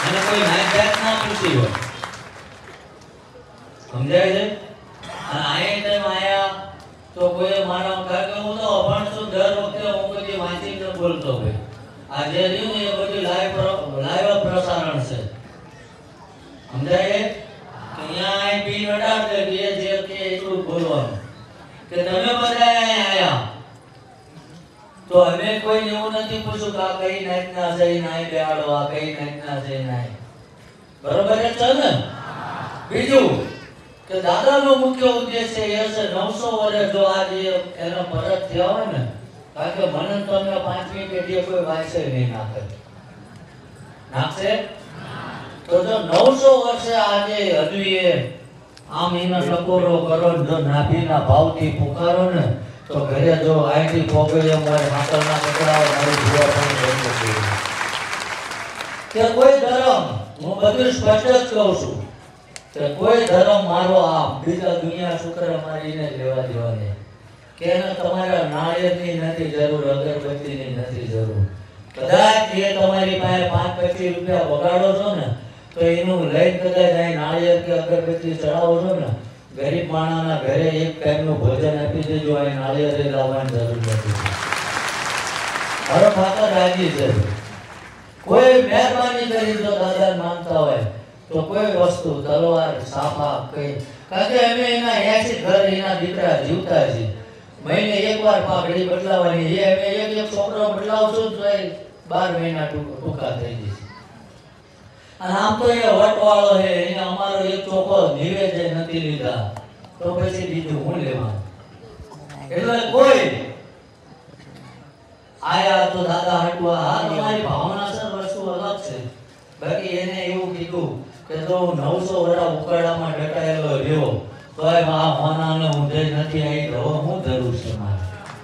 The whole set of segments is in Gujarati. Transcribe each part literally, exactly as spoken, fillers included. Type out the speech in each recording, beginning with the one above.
મને કોઈ નાઈ જાત ના પૂછી હોય સમજાય છે અને આયે તેમ આયા તો કોઈ મારા કાકે હું તો અભણ છું દર વખતે હું બધી વાંચીને બોલતો હોય આજે રહ્યું ને એ બધું લાઈવ લાઈવ પ્રસારણ છે સમજાય કે અહીંયા આઈ પી નડાર દે કે જે કે એટલું બોલવાનું કે તમે બધા અહીંયા આયા તો અમે કોઈ એવું નથી પૂછ્યું કે આ કઈ નાઈટના છે નાઈ બેહાડો આ કઈ નાઈટના છે નાઈ બરોબર છે ને બીજું કે દાદાનો મુખ્ય ઉદ્દેશ્ય એ છે નવસો વર્ષ જો આજે એનો પરત થયા હોય ને કારણ કે મને તમને પાંચમી પેઢીએ કોઈ વાંચે નહીં નાખે નાખશે તો જો નવસો વર્ષે આજે હજુએ આમ એના ટકોરો કરો જો નાભીના ભાવથી પુકારો ને તો ઘરે જો આઈથી પોગળે મારે હાકલના કકડાઓ મારી જીવા પણ નથી કે કોઈ ધર્મ હું બધું સ્પષ્ટ જ કહું છું કે કોઈ ધર્મ મારો આ બીજા દુનિયા શુક્ર મારીને લેવા દેવાની કે એને તમારા નાળિયેરની નથી જરૂર અગરબત્તીની નથી જરૂર કદાચ એ તમારી પાસે પાંચ પચીસ રૂપિયા બગાડો છો ને તો એનું લઈને કદાચ અહીં નાળિયેર કે અગરબત્તી ચડાવો છો ને ગરીબ માણસના ઘરે એક ટાઈમનું ભોજન આપી દેજો અહીં નાળિયેર લાવવાની જરૂર નથી મારો ઠાકર રાજી છે કોઈ મહેરબાની કરી જો દાદા માનતા હોય તો કોઈ વસ્તુ તલવાર સાફા કઈ કારણ કે અમે એના એસી ઘર એના દીકરા જીવતા છે મહિને એકવાર પાઘડી બદલાવાની એ અમે એક એક છોકરો બદલાવશું તો બાર મહિના ટૂંકા થઈ જશે અને આમ તો એ વટવાળો છે એને અમારો એક ચોખ્ખો નિવેદન નથી લીધા તો પછી બીજું હું લેવા એટલે કોઈ આયા તો દાદા હટવા હા તમારી ભાવના સર વસ્તુ અલગ છે બાકી એને એવું કીધું કે જો નવસો વર્ષ ઉકાળામાં ડટાયેલો રહ્યો તો આ માનાને ઊંધે નથી આવી તો હું જરૂર છે મારે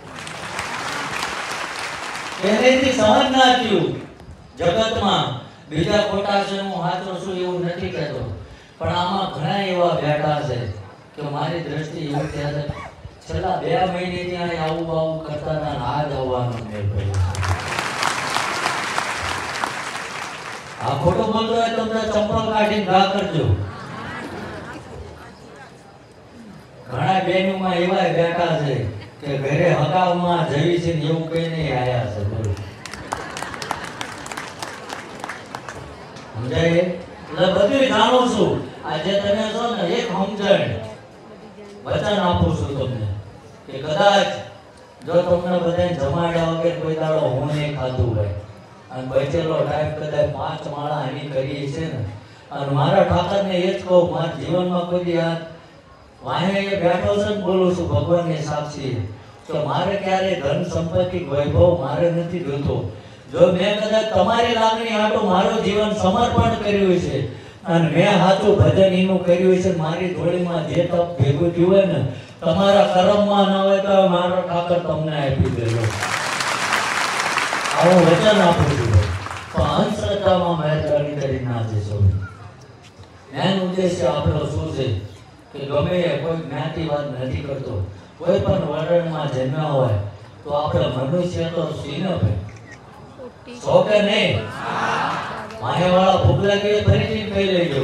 એનેથી સમજ ના થયું જગતમાં બીજા ખોટા છે હું હાથો છું એવું નથી કહેતો પણ આમાં ઘણા એવા બેઠા છે કે મારી દ્રષ્ટિ એવું કહે છે છેલ્લા બે મહિને ત્યાં આવું આવું કરતા હતા આજ આવવાનું મેળ પડ્યો આ ખોટું બોલતો હોય તો ચંપલ કાઢીને ઘા કરજો ઘણા બહેનોમાં એવા બેઠા છે કે ઘરે હગાવમાં જવી છે એવું કહીને આયા છે બોલો સમજાય એટલે બધું જાણું છું આજે તમે છો ને એક સમજણ વચન આપું છું તમને કે કદાચ જો તમને બધાને જમાડ્યા વગર કોઈ દાડો હું નહીં ખાધું હોય અને બચેલો ટાઈમ કદાચ પાંચ માળા એની કરીએ છે ને અને મારા ઠાકરને એ જ કહું મારા જીવનમાં કોઈ આ વાહે એ બેઠો છે ને બોલું છું ભગવાનની સાક્ષી તો મારે ક્યારે ધન સંપત્તિ વૈભવ મારે નથી જોતો જો મેં કદાચ તમારી લાગણી હાટું મારું જીવન સમર્પણ કર્યું છે અને મેં સાચું ભજન એનું કર્યું છે મારી જોડીમાં જે તપ ભેગું થયું હોય ને તમારા કર્મમાં ન હોય તો મારો ઠાકર તમને આપી દેલો આવું વચન આપું છું પણ અંધશ્રદ્ધામાં મહેરબાની કરી ના જશો મેન ઉદ્દેશ્ય આપણો શું છે કે ગમે કોઈ જ્ઞાતિવાદ નથી કરતો કોઈ પણ વર્ણમાં જન્મ્યા હોય તો આપણે મનુષ્ય તો સિંહ ભાઈ સો કે નહીં માહે વાળા ભૂખલા કે ફરીથી કહી લેજો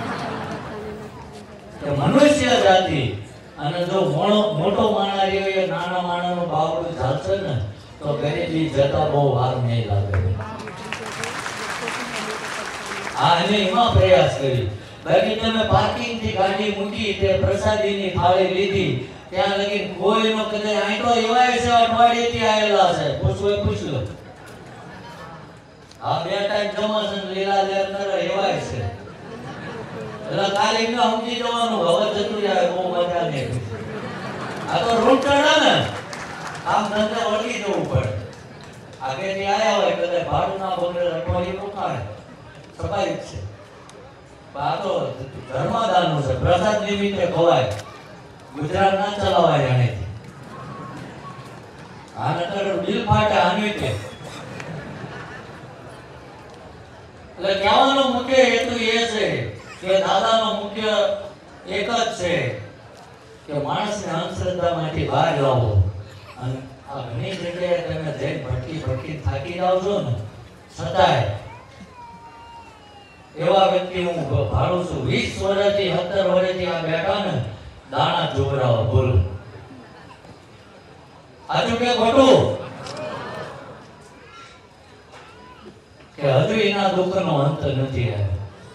કે મનુષ્ય જાતિ અને જો મોટો માણા રહ્યો એ નાના માણાનો બાવડું ચાલશે ને તો ગરીબી જતા બહુ વાર નહીં લાગે આ અમે એમાં પ્રયાસ કરી બાકી તમે પાર્કિંગ થી ગાડી મૂકી તે પ્રસાદીની થાળી લીધી ત્યાં લગી કોઈનો કદાચ આંટો એવાય છે અઠવાડિયેથી આવેલા છે પૂછવું પૂછ લો આ બે ટાઈમ જમશે લીલા લેર કરે એવાય છે એટલે કાલે ન સમજી જવાનું હવે જતું જાય બહુ મજા નહીં આ તો રૂટ ચડા ને આમ ધંધા વળગી જવું પડે આગેથી આયા હોય કદાચ ભાડું ના બોલે અઠવાડિયું રોકાણે સફાઈ છે આ તો ધર્મદાનનું છે પ્રસાદ નિમિત્તે ખવાય ગુજરાત ના ચલાવાય જાણેથી આ નતર બિલ ફાટે આની કે એટલે કહેવાનો મુખ્ય હેતુ એ છે કે દાદાનો મુખ્ય એક જ છે કે માણસને અંધશ્રદ્ધામાંથી બહાર લાવો અને આ ઘણી જગ્યાએ તમે જઈને ભટકી ભટકી થાકી જાવ છો ને છતાંય એવા વ્યક્તિ હું ભાડું છું. વીસ વર્ષથી સત્તર વર્ષથી આ બેઠા ને દાણા જોવરાવા. બોલો આજુ કે ખોટું? કે હજુ એના દુઃખનો અંત નથી આવ્યો.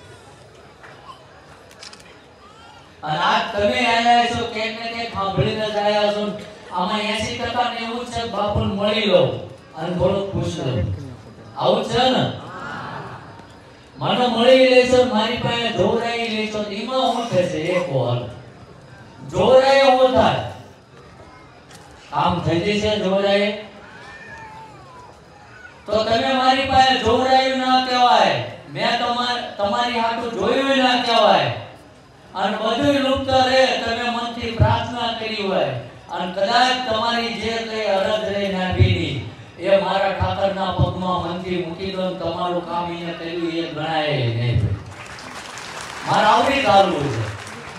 અને આજ તમે આયા છો કે ને કે સાંભળીને જ આયા છો. આમાં એંસી ટકા ને એવું છે બાપુને મળી લો અને થોડુંક પૂછ લો. આવું છે ને? મને મળી લેશો, મારી પાસે જોરાઈ લેશો, એમાં હું થશે? એક હાલ જોરાય હું થાય કામ થઈ જશે. જોરાય તો તમે મારી પાસે જોરાયું ના કહેવાય, મેં તમાર તમારી હાથું જોયું ના કહેવાય. અને બધું લુપ્ત રહે, તમે મનથી પ્રાર્થના કરી હોય અને કદાચ તમારી જે કઈ અરજ રહી નાભીની એ મારા ઠાકરના પગમાં મનથી મૂકી દો, તમારું કામ એને કર્યું એ ગણાય નહીં. મારા આવડી ચાલવું છે.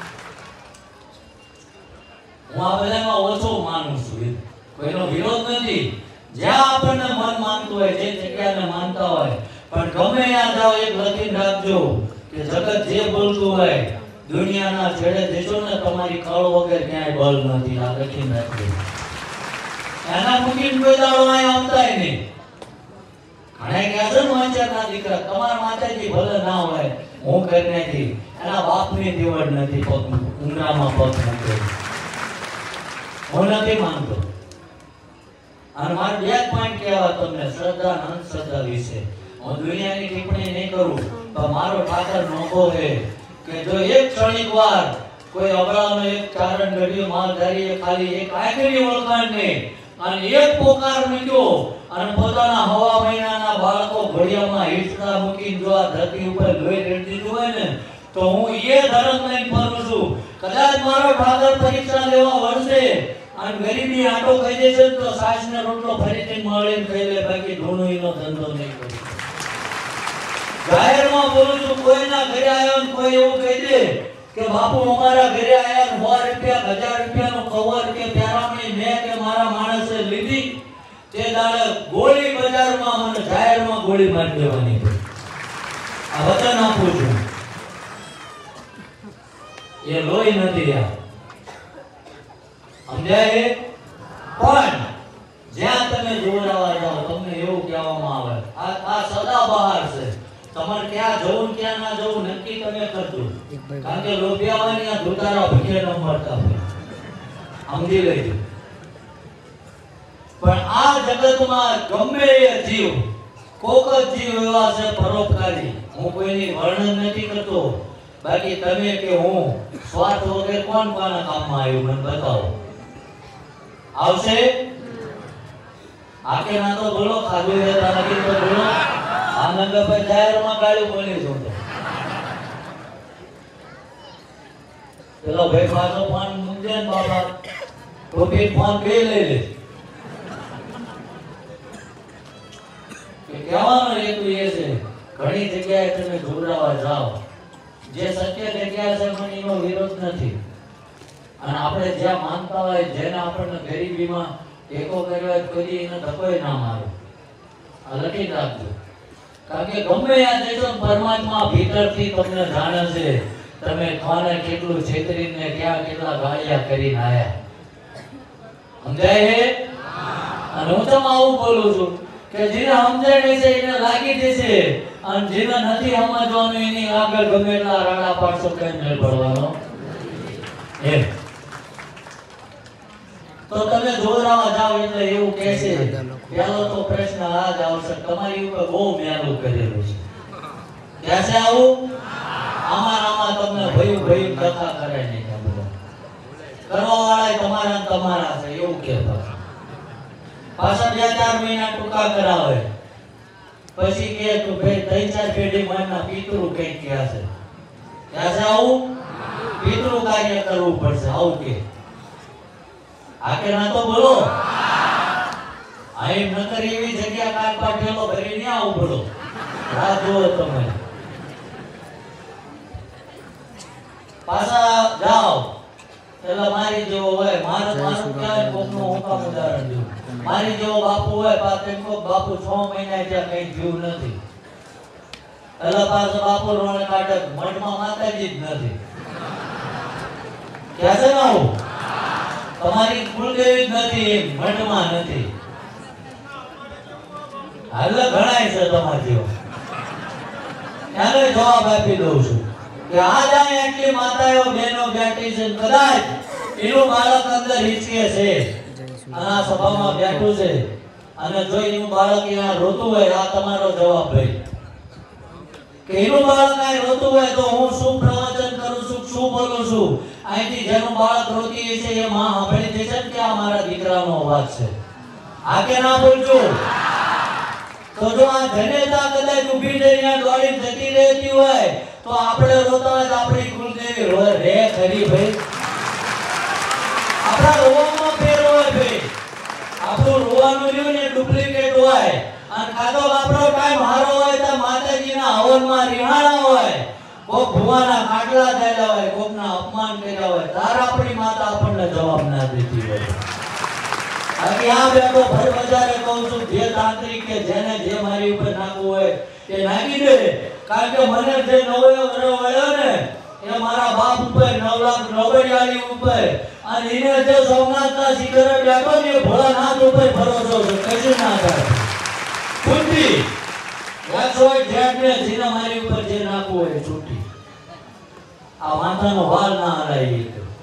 હું આ બધામાં ઓછો માનું છું, કોઈનો વિરોધ નથી. જ્યાં આપણને મન માનતું હોય, જે જગ્યાને માનતા હોય, પણ ગમે ત્યાં જાઓ એક લખીને રાખજો કે જગત જે બોલતું હોય દુનિયાના છેડે દેશો ને તમારી કળ વગર ક્યાંય બળ નથી. આ લખીને રાખજો. એના મૂકીને કોઈ દાડો અહીં આવતાય નહીં. ઘણા કહે છે ને વાંચ્યાના દીકરા તમારા માતાજી ભલે ના હોય, હું કરી નાખી, એના બાપની દેવડ નથી પગ ઉંગરામાં પગ મૂકે. હું નથી માનતો. અને મારે બે પોઈન્ટ કહેવા તમને શ્રદ્ધા અને અંધશ્રદ્ધા વિશે. હું દુનિયાની ટિપ્પણી નહીં કરું, પણ મારો ઠાકર નોખો છે કે જો એક ક્ષણિક વાર કોઈ અબળાનો એક ચારણ ગઢિયો માલધારીએ ખાલી એક આખરી ઓળખાણ નહીં અને એક પોકાર મૂક્યો અને પોતાના હવા મહિનાના બાળકો ઘોડિયામાં હિંચકા મૂકીને જો આ ધરતી ઉપર લોહી રેડી દીધું હોય ને તો હું એ ધર્મ લઈને ફરું છું. કદાચ મારો ઠાકર પરીક્ષા લેવા વળશે અને ગરીબી આટો કહી દેશે તો સાસને રોટલો ફરીથી મળીને ખાઈ લે, બાકી ધૂણુંનો ધંધો નહીં કરું. જાહેરમાં બોલું છું, કોઈના ઘરે આવ્યો ને કોઈ એવું કહી દે કે બાપુ અમારા ઘરે આયા સો રૂપિયા હજાર રૂપિયાનો કવર કે પહેરામણી મેં કે મારા માણસે લીધી, તે દાડે ગોળી બજારમાં મને જાહેરમાં ગોળી મારી દેવાની. આ વચન આપું છું. એ લોહી નથી આ, સમજાય? પણ જ્યાં તમે જોડાવા જાઓ તમને એવું કહેવામાં આવે આ આ સદા બહાર છે. તમારે ક્યાં જવું ક્યાં ના જવું નક્કી તમે કરજો. કારણ કે લોભિયાવાની આ ધોતારા ભીખે ન મળતા હોય, સમજી લેજો. પણ આ જગતમાં ગમે એ જીવ, કોક જ જીવ એવા છે પરોપકારી. હું કોઈની વર્ણન નથી કરતો, બાકી તમે કે હું સ્વાર્થ વગર કોણ કોના કામમાં આવ્યું મને બતાવો. આવશે? આકે ના તો બોલો, ખાધું હે તારા તો બોલો. આ નંબર પર જાહેરમાં ગાળું બોલી છું તો પેલો ભાઈ પાછો ફોન મૂકજે ને બાબા, ટોપી ફોન બે લઈ લે. કે કહેવાનો હેતુ એ છે ઘણી જગ્યાએ તમે જોડાવા જાઓ, જે સત્ય જગ્યા છે મને એનો વિરોધ નથી. અને આપણે જ્યાં માનતા હોય, જેને આપણને ગરીબીમાં ટેકો કર્યો કોઈ એને ધકોય ના મારો. આ લખી રાખજો. કારણ કે ગમે આ દેશો પરમાત્મા ભીતરથી તમને જાણે છે તમે કોને કેટલું છેતરીને ક્યાં કેટલા ગાળિયા કરીને આયા. સમજાય છે? અને હું તો આવું બોલું છું કે જેને સમજાય છે એને લાગી જશે અને જેને નથી સમજવાનું એની આગળ ગમે એટલા રાડા પાડશો કઈ નહીં પડવાનો. એમ તો તમે જોરાવા જાવ એટલે એવું કહેશે. પહેલો તો પ્રશ્ન આ જ આવશે, તમારી ઉપર બહુ મેલું કરેલું છે. કહેશે આવું? આમાં આમાં તમને ભયું ભયું કથા કરે નહીં. કરવા વાળા તમારા તમારા છે એવું કહેતા. પાછા બે ચાર મહિના ટૂંકા કરાવે, પછી કે તું ભાઈ ત્રણ ચાર પેઢી મારના પિતૃ કઈક કહે છે. કહેશે આવું? પિતૃ કાર્ય કરવું પડશે આવું કે. આકે ના તો બોલો. આઈ નકર એવી જગ્યા કાટ પાઠેલો ભરી ન આવું બોલો. રાહ જોવો તમે. પાછા જાઓ એટલે મારી જેવો હોય, મારે મારું ક્યાં કોકનું હું કામ ઉદાહરણ દઉં. મારી જેવો બાપુ હોય, પાછળ કોક બાપુ છ મહિના ત્યાં કઈ જીવ નથી. એટલે પાછો બાપુ રોણે કાઢે મઠમાં માતાજી જ નથી. ક્યાં છે ના હું તમારી કુળદેવી જ નથી, એમ મઠમાં નથી. હાલ ઘણાય છે તમારા જેવા. એને જવાબ આપી દઉં છું કે આ જાય એટલી માતાઓ બહેનો બેઠી છે, કદાચ એનું બાળક અંદર હિચકે છે અને આ સભામાં બેઠું છે અને જો એનું બાળક અહીંયા રોતું હોય, આ તમારો જવાબ ભાઈ કે એનું બાળક અહીં રોતું હોય તો હું શું પ્રવચન કરું છું, શું બોલું છું. અહીંથી જેનું બાળક રોતી છે એ માં સાંભળી દેશે કે આ મારા દીકરાનો અવાજ છે. આ કે ના બોલજો. તો જો આ જનેતા કદાચ ઊભી થઈને દોડી જતી રહેતી હોય તો આપણે રોતા હોય તો આપણી કુલદેવી રોય રે ખરી ભાઈ. આપણા રોવામાં ફેર હોય ભાઈ. આપણું રોવાનું રહ્યું ને ડુપ્લિકેટ હોય અને કાતો આપણો ટાઈમ હારો હોય તો માતાજીના હવનમાં રિહાણા હોય, કોક ભુવાના ખાટલા થયેલા હોય, કોકના અપમાન કર્યા હોય, તાર આપણી માતા આપણને જવાબ ના દેતી હોય. આખી આ બેઠો ભર બજારે કહું છું, જે તાંત્રિક કે જેને જે મારી ઉપર નાખવું હોય એ નાખી દે. કારણ કે મને જે નવયો ગ્રહ વળ્યો ને એ મારા બાપ ઉપર, નવ લાખ નવડિયાળી ઉપર, અને એને જે સોમનાથના શિખરે બેઠો ને એ ભોળાનાથ ઉપર ભરોસો છે, કશું ના થાય. છૂટી એકસો જેટને જેને મારી ઉપર જે નાખવું હોય છૂટી. આ માથાનો વાલ ના હલાય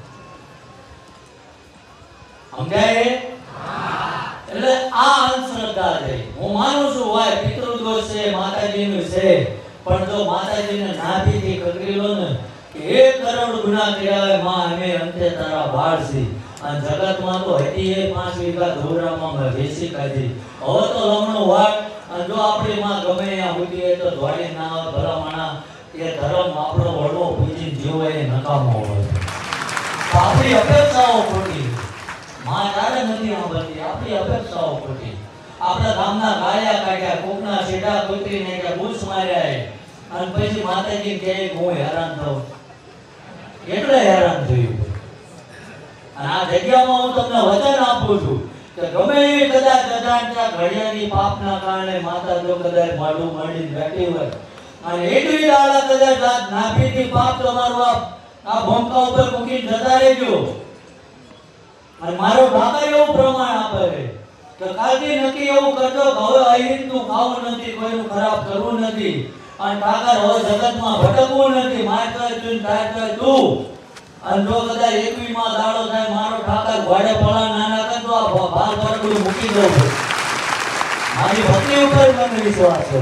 સમજાય. એટલે આ અંધશ્રદ્ધા છે. હું માનું છું હોય પિતૃદોષ છે, માતાજીનું છે, પણ જો માતાજીને નાભીથી કકરી લો ને કે એક કરોડ ગુનાહ કર્યા હોય માં અમે અંતે તારા બાળ છી. અને જગતમાં તો હતી એ પાંચ વીઘા ધોરામાં મેં વેચી કાઢી. હવે તો લમણો વાટ. અને જો આપણી માં ગમે ત્યાં ઉઠી હોય તો દોડી ના આવે ભલા માણા. એ ધર્મ આપણો વડવો પૂજી જીવો એ નકામો હોય. આપણી અપેક્ષાઓ ખોટી. માં તારે નથી સાંભળતી, આપણી અપેક્ષાઓ ખોટી. આપણા ગામના ગાયા કાઢ્યા, કોકના સીધા કૂતરીને કે બૂસ માર્યા, અને પછી માતાજી કહે હું હેરાન થાઉં. એટલે હેરાન થયું. અને આ જગ્યામાં હું તમને વચન આપું છું કે ગમે એવી કદાચ અજાણતા ઘડિયાની પાપના કારણે માતા જો કદાચ માડું માંડીને બેઠી હોય અને એટલી દાડા કદાચ આ નાભીથી પાપ તમારું આ ભોંકા ઉપર મૂકીને જતા રહેજો. અને મારો ઠાકર એવું પ્રમાણ આપે કે કાલથી નક્કી એવું કરજો કે હવે અહિંદુ ખાવું નથી, કોઈનું ખરાબ કરવું નથી, અને ઠાકર હવે જગતમાં ભટકવું નથી. માર કર તું તાર કર તું. અને જો કદાચ એકવીમાં દાડો થાય મારો ઠાકર ઘોડે પળા નાના કરતો આ ભાલ પરગડું મૂકી દઉં. મારી ભક્તિ ઉપર મને વિશ્વાસ છે.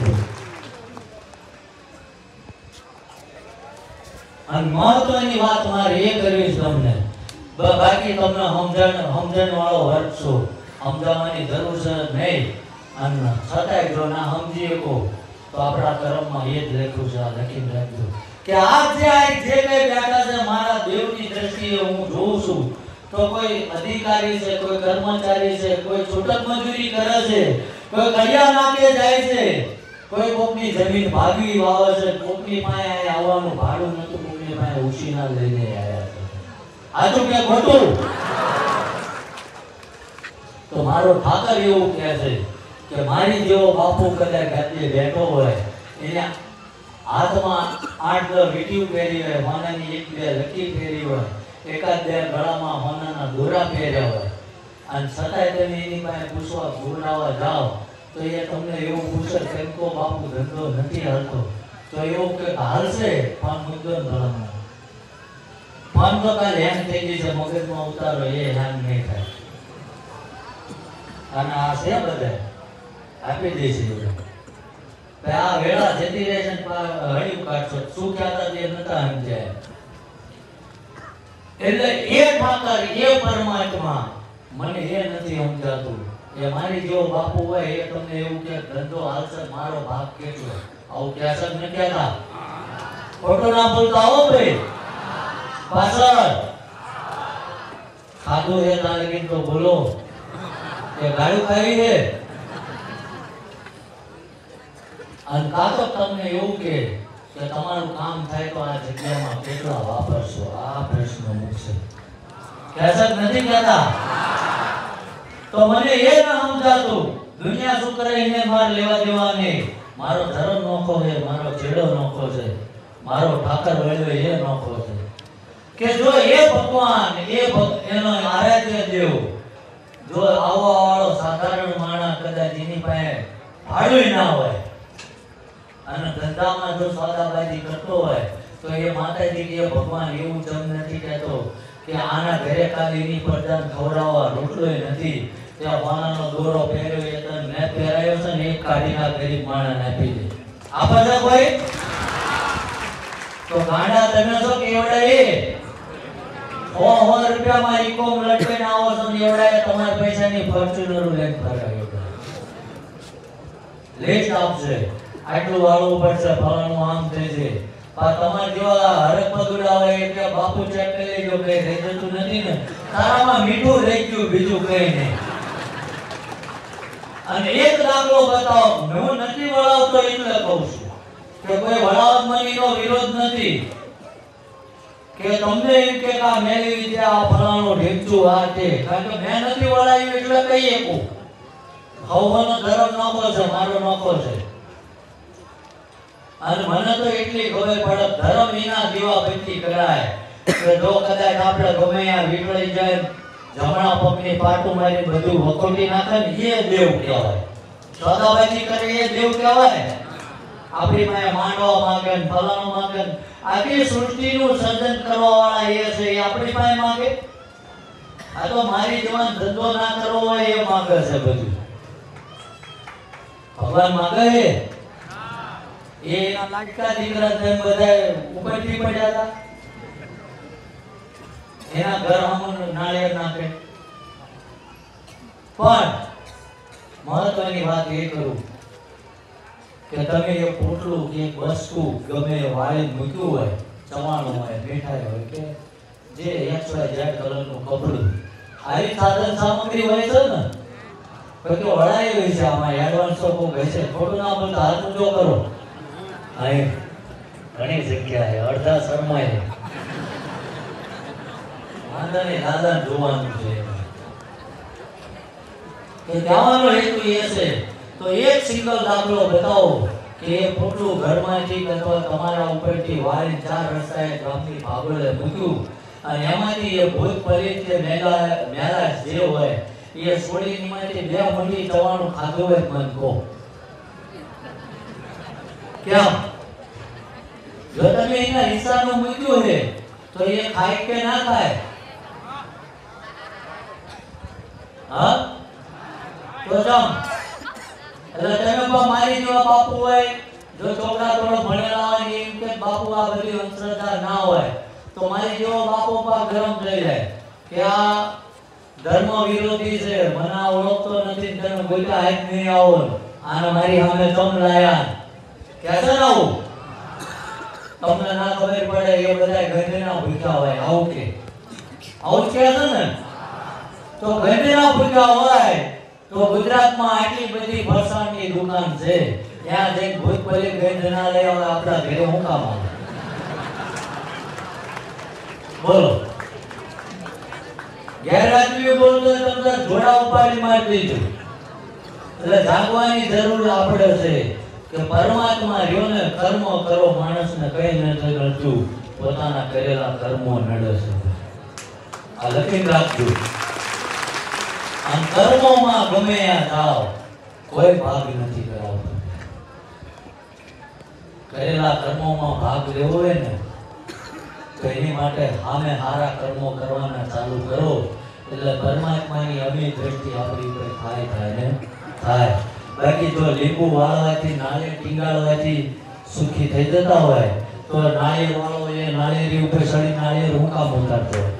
અને મહત્વની વાત મારે એ કરવી છે તમને, બાકી તમને સમજણ સમજણ વાળો વર્ગ છો, સમજાવવાની જરૂર છે નહીં. અને છતાંય જો ના સમજી શકો તો આપણા કર્મમાં એ જ લખ્યું છે, આ લખીને રાખજો કે આ જે આ જે કઈ બેઠા છે મારા દેવની દ્રષ્ટિએ હું જોઉં છું તો કોઈ અધિકારી છે, કોઈ કર્મચારી છે, કોઈ છૂટક મજૂરી કરે છે, કોઈ કડિયા નાકે જાય છે, કોઈ કોકની જમીન ભાગવી વાવે છે, કોકની પાસે આવવાનું ભાડું નતું, કોકની પાસે ઉછીના લઈને આવ્યા છે. આટલું કે ખોટું? તો મારો ઠાકર એવું કહે છે કે મારી જેવો બાપુ કદાચ ગાદીએ બેઠો હોય, એને હાથમાં આઠ દસ વીટીયું પહેરી હોય, હોનાની એક બે લકી પહેરી હોય, એકાદ બે ગળામાં હોનાના દોરા પહેર્યા હોય, અને છતાંય તમે એની પાસે પૂછવા બોલાવા જાઓ તો એ તમને એવું પૂછે કેમ કો બાપુ ધંધો નથી હાલતો, તો એવું કે હાલશે પણ મુદ્દો ભલામણ ફોન તો કાલે હેંગ થઈ ગઈ છે, મગજમાં ઉતારો એ હેંગ નહીં થાય. અને આ છે બધા આપી દઈશ આ વેળા જતી રહે છે, હળિયું કાઢશો શું કહેતા તે નતા સમજાય. એટલે એ ઠાકર એ પરમાત્મા મને એ નથી સમજાતું. એ મારી જેવો બાપુ હોય એ તમને એવું કે ધંધો હાલશે મારો ભાગ કેટલો, આવું કહેશે ન કહેતા? ખોટો ના બોલતા આવો ભાઈ. પાછળ ખાધું એ ના લગીન તો બોલો કે ગાડું ખાવી છે. અને કાતો તમને એવું કે કે તમારું કામ થાય તો આ જગ્યામાં કેટલા વાપરશો, આ પ્રશ્ન મૂકશે. કહેશે નથી કહેતા? તો મને એ ન સમજાતું દુનિયા શું કરે એને માર લેવા દેવા નહીં. મારો ધર્મ નોખો છે, મારો છેડો નોખો છે, મારો ઠાકર વળ્યો એ નોખો છે. કે જો એ ભગવાન એ એનો આરાધ્ય દેવ જો આવો વાળો સાધારણ માણસ કદાચ એની પાસે ભાડું ના હોય અને ધંધામાં જો સોદાબાજી કરતો હોય તો એ માતાજી કે ભગવાન એવું જમ નથી કહેતો કે આના ઘરે ખાલી એની પ્રજાને ખવડાવવા રોટલોય નથી, ત્યાં વાણાનો દોરો પહેર્યો એ તને મેં પહેરાયો છે ને એક કાઢીના ગરીબ માણસને આપી દે. આપે છે કોઈ? તો ગાંડા તમે છો કે એવડા એ સો સો રૂપિયામાં ઇકોમ લટકીને આવો છો ને એવડા તમારા પૈસાની ફોર્ચ્યુનર લઈને ફરાયો લેટ આપશે, આટલું વાળવું પડશે, ફલાણું આમ થઈ છે. પણ તમારે જેવા હરક પગડા હોય એટલે બાપુ ચેક કરી લેજો કઈ રહી જતું નથી ને, તારામાં મીઠું રહી ગયું, બીજું કઈ નહીં. અને એક દાખલો બતાવો, હું નથી વળાવતો એટલે કહું છું કે કોઈ વળાવત મનીનો વિરોધ નથી કે તમને એમ કે આ મેલી વિદ્યા આ ફલાણો ઢેમચું આ તે, કારણ કે મેં નથી વળાવ્યું એટલે કહીએ કહું હવનો ધર્મ નોખો છે, મારો નોખો છે. અને મને તો એટલી ખબર પડે ધર્મ વિના દીવાબત્તી કરાય કે જો કદાચ આપણે ગમે આ વીટળી જાય જમણા પગની પાટું મારી બધું વખોટી નાખે ને એ દેવ કહેવાય, સોદાબાજી કરે એ દેવ કહેવાય. આપણી પાસે માંડવા માંગે ને ફલાણું માંગે ને આખી સૃષ્ટિનું સર્જન કરવા વાળા એ છે, એ આપણી પાસે માંગે. આ તો મારી જવાન ધંધો ના કરવો હોય એ માંગે છે બધું. ભગવાન માંગે છે એ એના લાડકા દીકરા તેમ બધા ઉપરથી પડ્યા હતા, એના ઘર આમનું નાળિયેર નાખે. પણ મહત્વની વાત એ કરું કે તમે એક પોટલું કે એક વસ્તુ ગમે વાળી મૂક્યું હોય, ચવાણું હોય, મીઠાઈ હોય કે જે એક્સ વાય ઝેડ કલરનું કપડું, આવી સાધન સામગ્રી હોય છે ને તો વળાઈ હોય છે. આમાં એડવાન્સ તો કોઈ હોય છે, થોડું ના બોલતા હાથ ઊંચો કરો. અહીં ઘણી જગ્યાએ અડધા શરમાય વાંધાને દાદા જોવાનું છે કે કહેવાનો હેતુ એ છે. તો એક સિંગલ દાખલો બતાવો કે એ પોટલું ઘરમાંથી અથવા તમારા ઉપરથી વાળી ચાર રસ્તાએ ગામની ભાગોળે મૂક્યું અને એમાંથી એ ભૂત પરી કે મેલા મેલા જે હોય એ છોડીની માંથી બે મોટી ચવાણું ખાધું હોય મન કહો કેમ? જો તમે એના હિસાબનું મૂક્યું છે તો એ ખાય કે ના ખાય? હા તો જમ એટલે તમે પણ મારી જેવા બાપુ હોય, જો છોકરા થોડો ભણેલા હોય એમ કે બાપુ આ બધી અંધશ્રદ્ધા ના હોય તો મારી જેવો બાપુ પણ ગરમ થઈ જાય કે આ ધર્મ વિરોધી છે, મને આ ઓળખતો નથી, તમે બોલ્યા હાથ નહીં આવો, આને મારી સામે તમ લાયા કે છે ને આવું તમને ના ખબર પડે એ બધા ગંધના ભૂખ્યા હોય. આવું કે આવું કે છે ને તો ગંધના ભૂખ્યા હોય તો ગુજરાતમાં આટલી બધી ફરસાણની દુકાન છે, ત્યાં જઈને ભૂત પલી ગંધના લઈ આવે આપણા ઘરે હું કામ આવે? બોલો ગેરહાજરી બોલતો તમને ઘોડા ઉપાડી મારી દીધું. એટલે જાગવાની જરૂર આપણે છે કે પરમાત્મા રહ્યો ને કર્મ કરો, માણસને કઈ નથી નડતું, પોતાના કરેલા કર્મો નડે છે. આ લખીને રાખજો. આમ કર્મોમાં ગમે ત્યાં જાઓ કોઈ ભાગ નથી કરાવતો. કરેલા કર્મોમાં ભાગ લેવો હોય ને તો એની માટે સામે સારા કર્મો કરવાના ચાલુ કરો એટલે પરમાત્માની અમી દ્રષ્ટિ આપણી ઉપર થાય થાય ને થાય. બાકી જો લીંબુ વાળવાથી નાળિયેર ટીંગાળવાથી સુખી થઈ જતા હોય તો નાળિયેર વાળો એ નાળિયેરી ઉપર ચડી નાળિયેર હું કામ ઉતારતો હોય?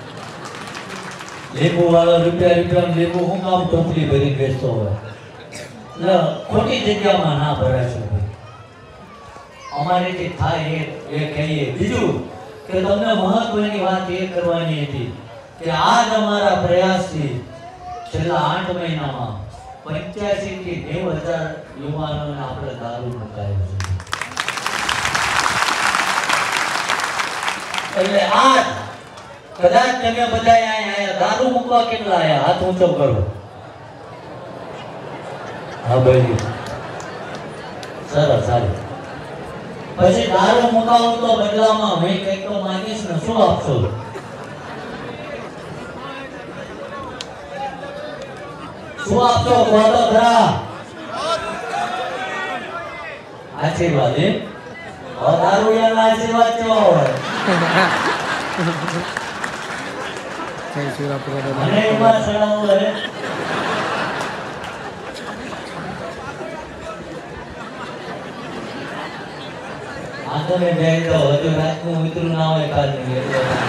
લીંબુ વાળો રૂપિયા રૂપિયા લીંબુ હું કામ ટોપલી ભરી બેસતો હોય? એટલે ખોટી જગ્યામાં ના ભરાય છે. અમારેથી થાય એ એ કહીએ. બીજું કે તમને મહત્વની વાત એ કરવાની હતી કે આજ અમારા પ્રયાસથી છેલ્લા આઠ મહિનામાં પંચ્યાસી થી નેવ હજાર યુવાનોને આપણે દારૂ મુકાયો છે. એટલે આજ કદાચ તમે બધા અહીંયા દારૂ મૂકવા કેટલા આયા? હાથ ઊંચો કરો. હા ભાઈ સરસ ચાલો. પછી દારૂ મુકાવું તો બદલામાં હું કંઈક તો માંગીશ ને, શું આપશો? શું આપશો? કોતો ખરા. આશીર્વાદ એ દારૂડિયાના આશીર્વાદ કેવા હોય? મને એમાં સડાવું હે. આ તો મેં બે તો હજુ રાતનું મિત્ર ના હોય કાલની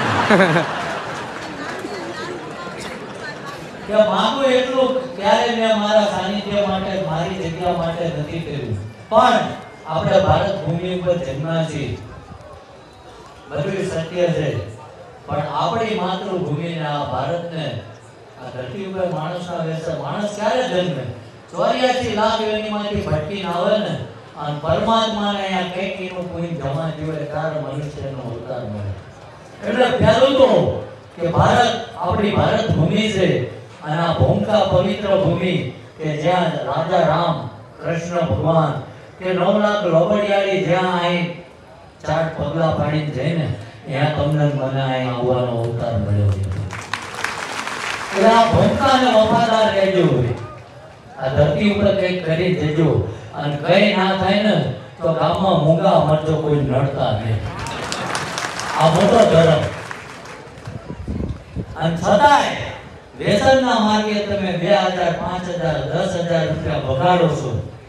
કે માગું એટલું ક્યારે મેં મારા સાનિધ્ય માટે, મારી જગ્યા માટે નથી કર્યું. પણ આપણે ભારત ભૂમિ ઉપર જન્મ્યા છીએ, બધું સત્ય છે. પણ આપણી માતૃભૂમિને, આ ભારતને, આ ધરતી ઉપર માણસના વેસે માણસ ક્યારે જન્મે? ચોર્યાસી લાખ યોનિમાંથી ભટકીને આવે ને, અને પરમાત્માને અહીંયા કંઈક એનું કોઈ જમા જીવે ત્યારે મનુષ્યનો અવતાર મળે. એટલે પહેલું તો કે ભારત આપણી ભારત ભૂમિ છે, અને આ ભૂમકા પવિત્ર ભૂમિ કે જ્યાં રાજા રામ, કૃષ્ણ ભગવાન કે નવ લાખ લોબડિયાળી જ્યાં અહીં ચાર પગલા પાડીને જઈને ત્યાં તમને મને અહીં આવવાનો અવતાર મળ્યો છે. એટલે આ ભૂમકાને વફાદાર રહેજો. આ ધરતી ઉપર કંઈક કરી દેજો, અને કઈ ના થાય ને તો ગામમાં મૂંગા મરજો કોઈ નડતા નહીં. આ મોટો ધર્મ. અને છતાંય વ્યસનના માર્ગે તમે બે હજાર પાંચ હજાર દસ હજાર રૂપિયા બગાડો છો,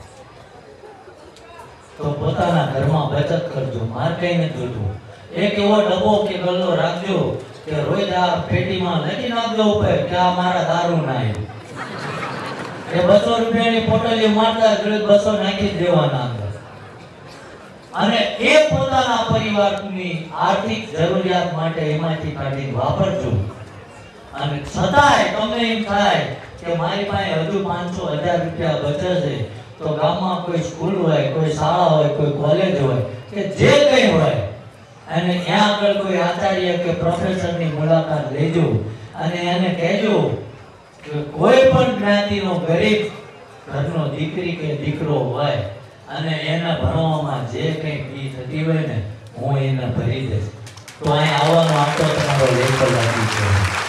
તો પોતાના ઘરમાં બચત કરજો. માર કઈ નથી જોતું. એક એવો ડબ્બો કે ગલ્લો રાખજો કે રોજ આ પેટીમાં લખી નાખજો ઉપર કે આ મારા દારૂ ના એ બસો રૂપિયાની પોટલી મારતા બસો નાખી દેવાના અંદર. અને એ પોતાના પરિવારની આર્થિક જરૂરિયાત માટે એમાંથી કાઢીને વાપરજો. અને છતાંય તમને એમ થાય કે મારી પાસે હજુ પાંચસો હજાર રૂપિયા બચે છે, તો ગામમાં કોઈ સ્કૂલ હોય, કોઈ શાળા હોય, કોઈ કોલેજ હોય કે જે કંઈ હોય, અને ત્યાં આગળ કોઈ આચાર્ય કે પ્રોફેસરની મુલાકાત લેજો અને એને કહેજો કે કોઈ પણ જ્ઞાતિનો ગરીબ ઘરનો દીકરી કે દીકરો હોય અને એને ભણવામાં જે કંઈ ફી થતી હોય ને, હું એને ભરી દઈશ. તો અહીં આવવાનો આટલો તમારો લેખો લાગી છે.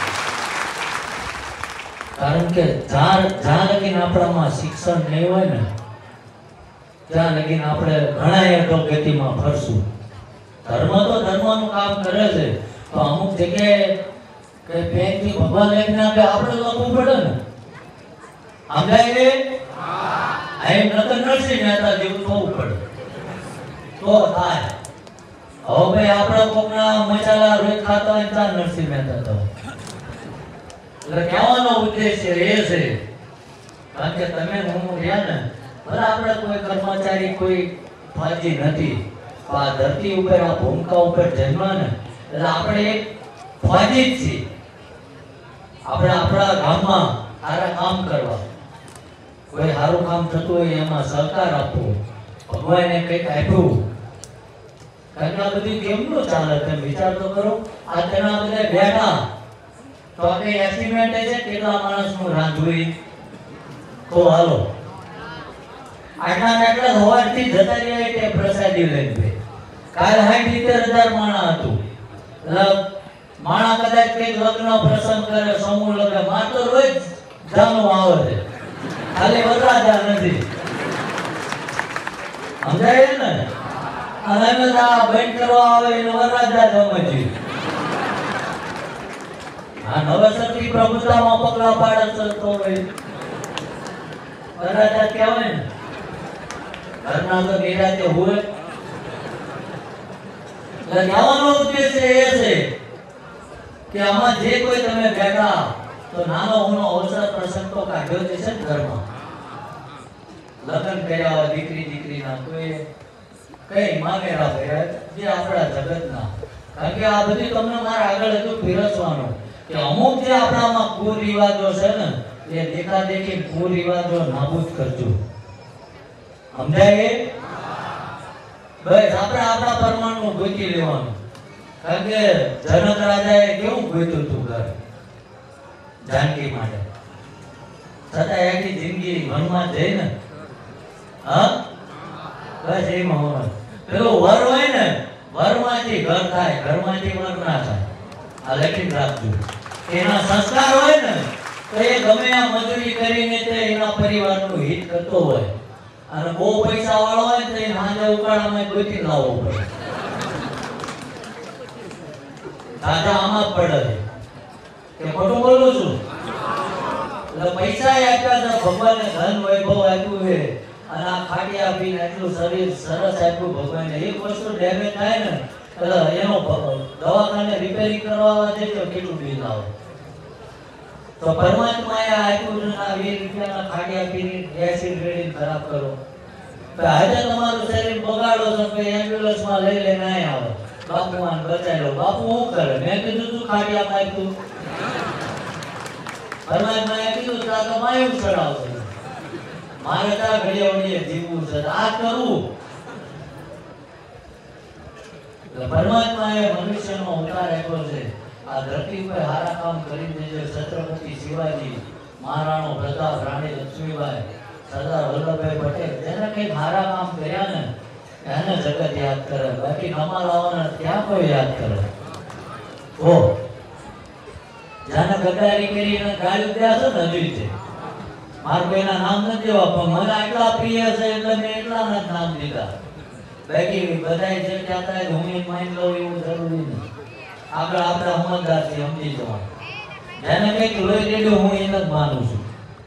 કારણ કે જ્યાં જ્યાં લગીને આપણામાં શિક્ષણ નહીં હોય ને, ત્યાં લગીને આપણે ઘણા અધોગતિમાં ફરશું. ધર્મ તો ધર્મનું કામ કરે છે, તો અમુક જગ્યાએ કે પેનથી ભગવાન એક ના કે આપણે લખવું પડે ને. સમજાય? અહીં નકર નરસિંહ મહેતા જેવું થવું પડે તો થાય. હવે ભાઈ આપણે કોકના મસાલા રોજ ખાતા હોય ત્યાં નરસિંહ મહેતા થવા. એટલે કહેવાનો ઉદ્દેશ્ય એ છે, કારણ કે તમે હું રહ્યા ને, ભલે આપણે કોઈ કર્મચારી કોઈ ફાજી નથી, આ ધરતી ઉપર આ ભૂમકા ઉપર જન્મ્યા ને, એટલે આપણે એક ફાજી જ છીએ. આપણે આપણા ગામમાં સારા કામ કરવા, કોઈ સારું કામ થતું હોય એમાં સહકાર આપવો, ભગવાને કંઈક આપ્યું. કારણ કે આ બધું કેમનું ચાલે તમે વિચાર તો કરો. આ તેના બધા બેઠા તો કઈ એસ્ટિમેટ છે કેટલા માણસનું રાંધવું? તો હાલો આટલા આટલા સવારથી જતા રહ્યા કે પ્રસાદી લઈને. કાલ સાઠ સિત્તેર હજાર માણા હતું. એટલે માણા કદાચ કઈક લગ્ન પ્રસંગ કરે, સમૂહ લગ્ન, માં તો રોજ જાનું આવે છે, ખાલી વરરાજા નથી. સમજાય ને? અને અમે આ બંધ કરવા આવે એને વરરાજા સમજીએ. આ નવેસરથી પ્રભુતામાં પગલા પાડે છે તો વરરાજા કહેવાય ને. ઘરના તો નિરાતે હોય. એટલે કહેવાનો ઉદ્દેશ્ય એ છે કે આમાં જે કોઈ તમે બેઠા તો નાનો ઉનો અવસર પ્રસંગ તો કાઢ્યો જ છે ને ઘરમાં. લગ્ન કર્યા હોય દીકરી દીકરીના, કોઈ કઈ મામેરા કર્યા જે આપણા જગતના. કારણ કે આ બધી તમને મારા આગળ હજુ પીરસવાનું કે અમુક જે આપણામાં કુરિવાજો છે ને, એ દેખા દેખી કુરિવાજો નાબૂદ કરજો. સમજાય? બસ આપણે આપણા પરમાણુ ગોતી લેવાનું. કારણ કે જનક રાજાએ કેવું ગોત્યું હતું ઘર જાનકી માટે, છતાં આખી જિંદગી વનમાં જઈને હા બસ એમાં હોય. પેલું વર હોય ને, વરમાંથી ઘર થાય, ઘરમાંથી વર ના થાય. આ લખી રાખજો. એના સંસ્કાર હોય ને તો એ ગમે આ મજૂરી કરીને તે એના પરિવારનું હિત કરતો હોય. અને બહુ પૈસા વાળો હોય તો એ હાજે ઉકાળામાં ગોતી લાવવો પડે. દાદા આમાં પડે છે કે ખોટું બોલું છું? એટલે પૈસા આપ્યા છે, ભગવાને ધન વૈભવ આપ્યું છે, અને આ ખાટી આપીને એટલું શરીર સરસ આપ્યું ભગવાને. એક વસ્તુ ડેમેજ થાય ને એટલે એનો દવાખાને રિપેરિંગ કરવા જજો કેટલું બિલ આવે. તો પરમાત્માએ આપ્યું છે આ વીસ રૂપિયાના ખાટી આપીને એસિડ રેડી ખરાબ કરો. તો આજે તમારું શરીર બગાડો છો કે એમ્બ્યુલન્સમાં લઈ લઈને અહીં આવે, બાપુ આને બચાવી લો. બાપુ શું કરે? મેં કીધું તું ખાટી આપ આપ્યું. પરમાત્માએ કીધું તો આ તો માયું ચડાવશે. મારે તારા ઘડીએ વડીએ જીવવું છે, આ કરવું. એટલે પરમાત્માએ મનુષ્યનો અવતાર આપ્યો છે. આ ધરતી ઉપર સારા કામ કરી દેજો. છત્રપતિ શિવાજી, મહારાણો પ્રતાપ, રાણી લક્ષ્મીબાઈ, સરદાર વલ્લભભાઈ પટેલ, જેને કઈ સારા કામ કર્યા ને એને જગત યાદ કરે. બાકી નમા લાવવાના ત્યાં કોઈ યાદ કરે? ઓ જાને ગદ્દારી કરીને ગાડી ઉડ્યા છે ને હજુ છે. મારે કોઈના નામ નથી દેવા, પણ મને આટલા પ્રિય છે એટલે મેં એટલાના જ નામ દીધા. બાકી બધાય જે કહેતા હોય હું માઇન લઉં એવું જરૂરી નથી. આપણે આપણા સમજદારથી સમજી જવાનું. જેને કંઈક લોહી રેડ્યું હું એને જ માનું છું.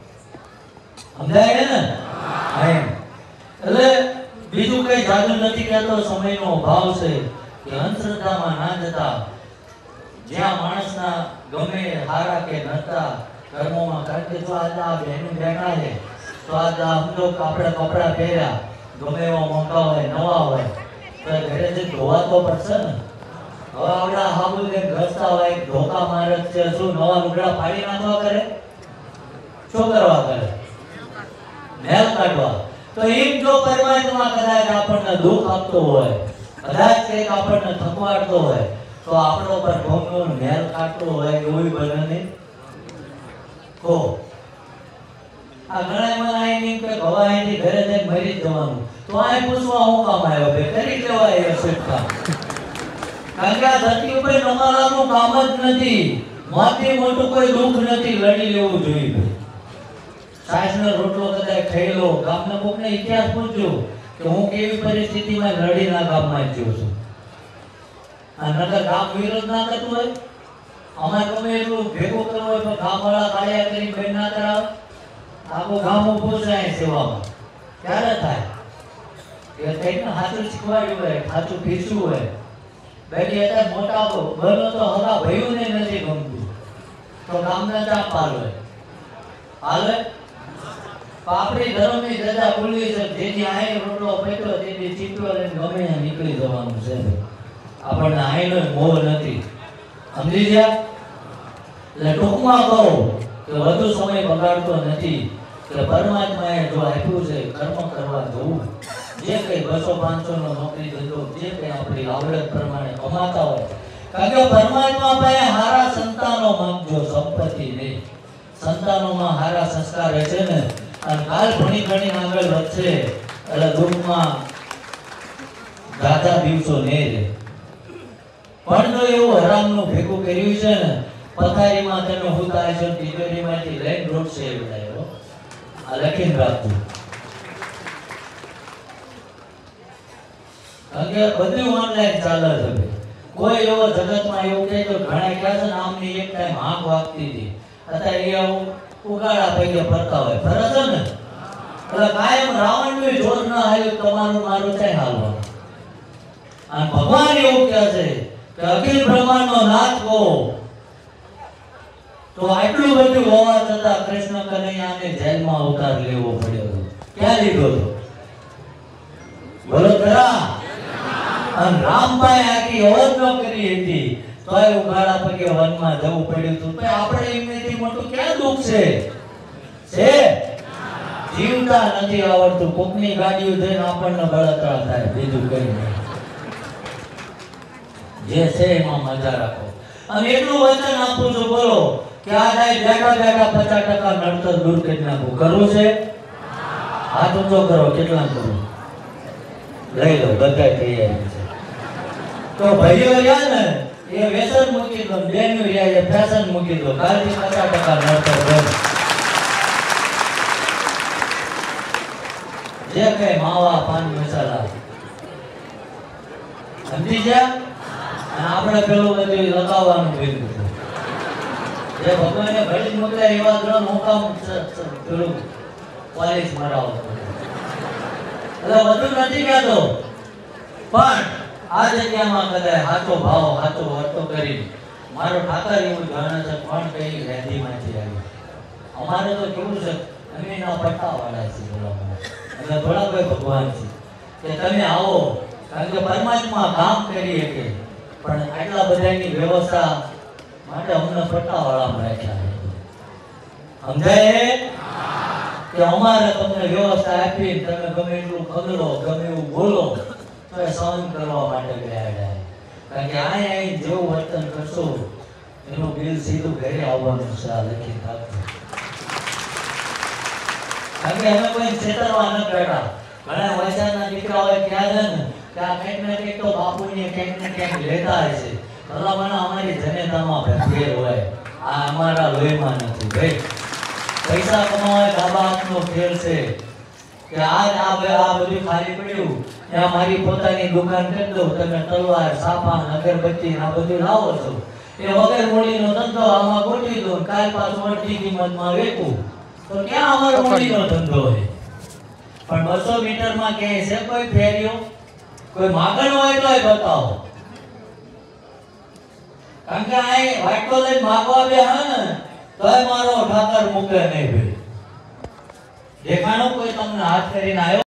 સમજાય ને? એમ એટલે બીજું કઈ જાદુ નથી કહેતો. સમયનો અભાવ છે કે અંધશ્રદ્ધામાં ના જતા જ્યાં માણસના ગમે હારા કે નતા કર્મોમાં. કારણ કે જો આજે આ બહેનું બેઠા છે તો આજે સમજો કે આપણે કપડાં પહેર્યા ગમે એવા મોંઘા હોય નવા હોય તો ઘરેથી ધોવા તો પડશે ને. હવે આપણા હાબુ ને ઘસતા હોય ધોકા મારે છે, શું નવા લુગડા ફાડી નાખવા કરે? શું કરવા કરે? મેલ કાઢવા. તો એમ જો પરમાત્મા કદાચ આપણને દુઃખ આપતો હોય, કદાચ કંઈક આપણને થકવાડતો હોય તો આપણો પર ભોગનો મેલ કાઢતો હોય એવું બને નહીં. તો આ ઘણા મને આઈ કે ભવાઈની ઘરે જઈને મરી જવાનું, તો આ પૂછવા હું કામ આવ્યો? બે કરી લેવાય એ સુટકા. કારણ કે આ ધરતી ઉપર નમાલાનું કામ જ નથી. મોટી મોટું કોઈ દુઃખ નથી, લડી લેવું જોઈએ. સાસનો રોટલો કદાચ ખાઈ લો, ગામના કોકને ઇતિહાસ પૂછજો કે હું કેવી પરિસ્થિતિમાં લડીના ગામમાં જ્યો છું. આ નકર ગામ વિરોધ ના કરતું હોય, અમારે ગમે એટલું ભેગું કરવું હોય પણ ગામવાળા કાળિયા કરી બેન ના કરાવે. આખું ગામ ઊભું છે સેવામાં. ક્યારે થાય? એ કંઈક સાચું શીખવાડ્યું હોય, સાચું પીછું હોય. બાકી અત્યારે મોટા બનો તો હગા ભયું ને નથી ગમતું તો ગામના ચા પાલ હોય હાલે. આપણી ધર્મની જજા ભૂલવી છે. જેથી આઈ રોટલો પેટો તેથી ચીપલો લઈને ગમે ત્યાં નીકળી જવાનું છે. આપણને આઈનો મોહ નથી. સમજી ગયા? એટલે ટૂંકમાં કહું કે વધુ સમય બગાડતો નથી કે પરમાત્માએ જો આપ્યું છે કર્મ કરવા જવું. જે કઈ બસો પાંચસો નો નોકરી ધંધો જે કઈ આપણી આવડત પ્રમાણે કમાતા હોય. કારણ કે પરમાત્મા પાસે હારા સંતાનો માંગજો, સંપત્તિ નહીં. સંતાનોમાં હારા સંસ્કાર હશે ને અને કાલ ભણી ભણી આગળ વધશે એટલે દુઃખમાં ગાધા દિવસો નહીં રહે. પણ જો એવું હરામનું ભેગું કર્યું છે ને પથારીમાં તમે હુતા છો, તિજોરીમાંથી લઈને રોટશે એવું થાય. આ લખીને રાખજો. કારણ કે બધું ઓનલાઈન ચાલે છે. કોઈ એવો જગતમાં એવું કહે તો ઘણા ક્યાં છે ને આમની એક ટાઈમ હાંક વાગતી હતી, અત્યારે એ આવું ઉગાડા પૈકે ફરતા હોય. ફરે છે ને એટલે કાયમ રાવણનું જોર ના આવ્યું તમારું મારું ક્યાંય હાલવાનું. અને ભગવાન એવું કહે છે કે અખિલ બ્રહ્માંડનો નાથ કહો તો આટલું બધું હોવા છતાં કૃષ્ણ કનૈયાને જેલમાં અવતાર લેવો પડ્યો. ક્યાં લીધો હતો? બોલો ખરા? અને રામભાઈ આખી અવજ્ઞા કરી હતી તોય ઉઘાડા પગે વનમાં જવું પડ્યું હતું. તો આપણે એમનેથી મોટું ક્યાં દુઃખ છે? છે જીવતા નથી આવડતું. કોકની ગાડીઓ જોઈને આપણને બળતરા થાય, બીજું કઈ નહીં. જે છે એમાં મજા રાખો. અને એટલું વચન આપું છું બોલો કે આ જાય બેઠા બેઠા પચાસ ટકા નડતર દૂર કરી નાખું. કરવું છે? હાથ ઊંચો કરો. કેટલા કરું? લઈ લો, બધા તૈયારી છે. તો ભાઈઓ રહ્યા ને એ વ્યસન મૂકી દો, બેનો રહ્યા એ ફેશન મૂકી દો, કાલથી પચાસ ટકા નડતર બંધ. જે કઈ માવા પાન મસાલા સમજી ગયા, અને આપણે પેલું બધું લગાવવાનું ભેગું છે. જે ભગવાને ઘડી મોકલ્યા એવા ગ્રહ મોકામ પેલું પોલિશ મરાવો. એટલે બધું નથી કહેતો, પણ આ જગ્યામાં કદાચ હાથો ભાવ હાથો વર્તો કરી મારો ઠાકર એવું જાણે છે કોણ કઈ રેતીમાંથી આવ્યું. અમારે તો કેવું છે, અમે એના પટ્ટા વાળા છીએ બોલાવવા, એટલે થોડા કોઈ ભગવાન છે કે તમે આવો, કારણ કે પરમાત્મા કામ કરી શકે, પણ આટલા બધાની વ્યવસ્થા માટે અમને પટ્ટા વાળામાં રાખ્યા છે. સમજાય કે અમારે તમને વ્યવસ્થા આપી તમે ગમે એટલું ખગલો ગમે એવું બોલો તો એ સહન કરવા માટે બેહાડ્યા. કારણ કે આ અહીં જેવું વર્તન કરશો એનું બિલ સીધું ઘરે આવવાનું છે. આ લખી રાખજો, કારણ કે અમે કોઈ છેતરવા ન બેઠા. ઘણા વયસાના દીકરાઓએ ક્યાં છે ને કે આ કંઈક ને કંઈક તો બાપુને કંઈક ને કંઈક લેતા હશે. ભલામણા અમારી જનેતામાં ભેર હોય, આ અમારા લોહીમાં નથી ભાઈ. પૈસા કમાવા ડાબા હાથનો ખેલ છે કે આ આ બધું ખાલી પડ્યું ત્યાં મારી પોતાની દુકાન કરી દઉં, તમે તલવાર સાપા અગરબત્તી આ બધું લાવો છો, એ વગર મૂડીનો ધંધો આમાં ગોઠવી દો, કાલ પાછું અડધી કિંમતમાં વેચું, તો ક્યાં અમારો મૂડીનો ધંધો હોય? પણ બસો મીટરમાં ક્યાંય છે કોઈ ફેરીઓ? કોઈ માગણ હોય તોય બતાવો. કારણ કે આ વાટકો લઈને માગવા બે હા તોય મારો ઠાકર મૂકે નહીં ભાઈ. દેખાણું કોઈ તમને હાથ કરીને આવ્યો